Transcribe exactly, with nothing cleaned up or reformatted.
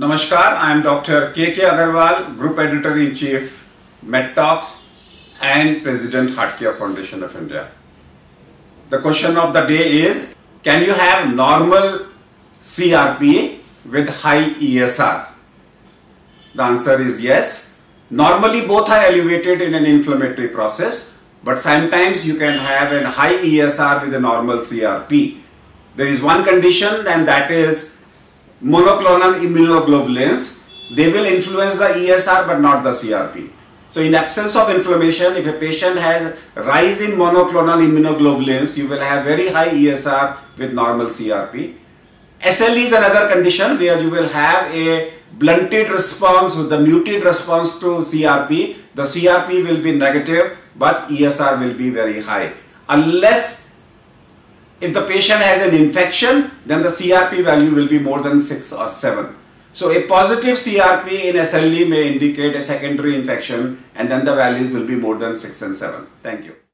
Namaskar, I am Doctor K K Aggarwal, Group Editor-in-Chief, MEDtalks and President Heartcare Foundation of India. The question of the day is, can you have normal C R P with high E S R? The answer is yes. Normally both are elevated in an inflammatory process, but sometimes you can have a high E S R with a normal C R P. There is one condition, and that is monoclonal immunoglobulins. They will influence the E S R but not the C R P. So in absence of inflammation, if a patient has rise in monoclonal immunoglobulins, you will have very high E S R with normal C R P. S L E is another condition where you will have a blunted response with the muted response to C R P. The C R P will be negative but E S R will be very high. Unless if the patient has an infection, then the C R P value will be more than six or seven. So a positive C R P in S L E may indicate a secondary infection, and then the values will be more than six and seven. Thank you.